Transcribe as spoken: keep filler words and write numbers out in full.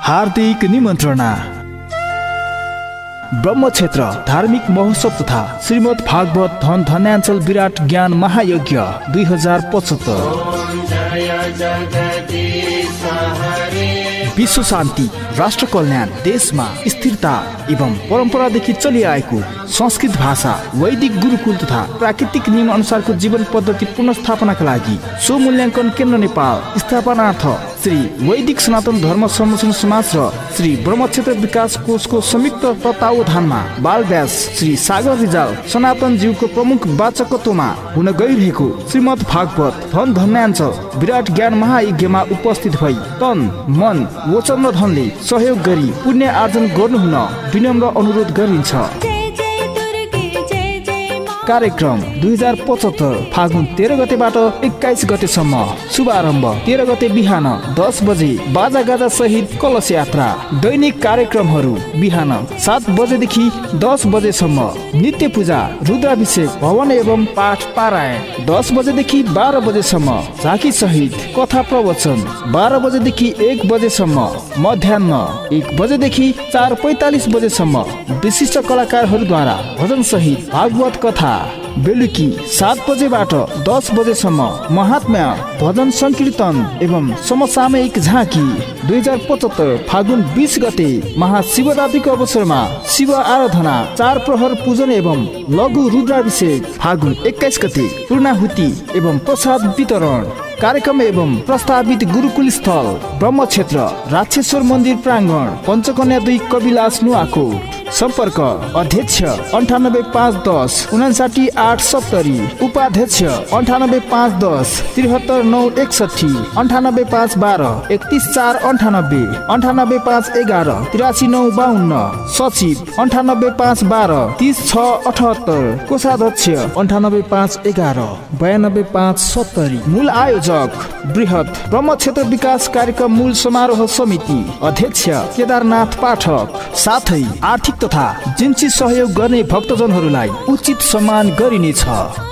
हार्दिक निमन्त्रणा। ब्रह्म क्षेत्र धार्मिक महोत्सव तथा श्रीमद् भागवत धन धन्याञ्चल विराट ज्ञान महायज्ञ दुई हजार पचहत्तर। विश्व शान्ति, राष्ट्र कल्याण, देशमा स्थिरता एवं परम्परादेखि चलिआएको संस्कृत भाषा, वैदिक गुरुकुल तथा प्राकृतिक नियम अनुसारको जीवन पद्धति पुनर्स्थापनाका लागि सो मूल्याङ्कन केन्द्र नेपाल स्थापनार्थ श्री वैदिक सनातन धर्म संरक्षण समाज र श्री ब्रह्मक्षेत्र विकास कोषको संयुक्त तत्वावधानमा बाल व्यास श्री सागर रिजाल सनातन जीवको प्रमुख वाचकत्वमा हुन गइरहेको श्रीमद् भागवत धन धन्याञ्चल विराट ज्ञान महायज्ञमा उपस्थित भई तन मन वचन र धनले सहयोग गरी पुण्य आर्जन गर्नुहुन विनम्र अनुरोध गरिन्छ। कार्यक्रम दुई हजार पचहत्तर फागुन तेह्र गतेबाट एक्काइस गतेसम्म। शुभारम्भ तेह्र गते बिहान दस बजे बाजा गाजा सहित कलश यात्रा। दैनिक कार्यक्रमहरू बिहान सात बजेदेखि दस बजेसम्म। नित्य पूजा, रुद्राभिषेक, भवन एवं पाठ पारायण दस बजेदेखि बाह्र बजेसम्म। झाँकी सहित कथा प्रवचन बाह्र बजेदेखि एक बजेसम्म। मध्याह्न एक बजेदेखि चार पैँतालिस बजेसम्म विशिष्ट कलाकारहरूद्वारा भजन सहित भागवत कथा। बेलुकी सात बजेबाट दस बजेसम्म महात्म्य भजन संकीर्तन एवं समसामयिक झाँकी। दुई हजार पचहत्तर फागुन बीस गते महाशिवरात्रिको अवसरमा शिव आराधना, चार प्रहर पूजन एवं लघु रुद्राभिषेक। फागुन एक्काइस गते पूर्णाहुति एवं प्रसाद वितरण। कार्यक्रम एवं प्रस्तावित गुरुकुल स्थल ब्रह्म क्षेत्र राक्षेश्वर मन्दिर प्राङ्गण, पञ्चकन्या दुई कविलास नुवाकोट। सम्पर्क अध्यक्ष अन्ठानब्बे पाँच दस उनासाठी आठ सत्तरी, उपाध्यक्ष अन्ठानब्बे पाँच दस त्रिहत्तर नौ एकसठी, अन्ठानब्बे पाँच बाह्र एकतिस चार अन्ठानब्बे, अन्ठानब्बे पाँच एघार तिरासी नौ बाहन्न, सचिव अन्ठानब्बे पाँच बाह्र तिस छ अठहत्तर, कोषाध्यक्ष अन्ठानब्बे पाँच एघार बयानब्बे पाँच सत्तरी। मूल आयोजक बृहत ब्रह्म क्षेत्र विकास कार्यक्रम मूल समारोह समिति, अध्यक्ष केदारनाथ पाठक। साथै आर्थिक तथा जिन्सी सहयोग गर्ने भक्तजनहरूलाई उचित सम्मान गरिनेछ।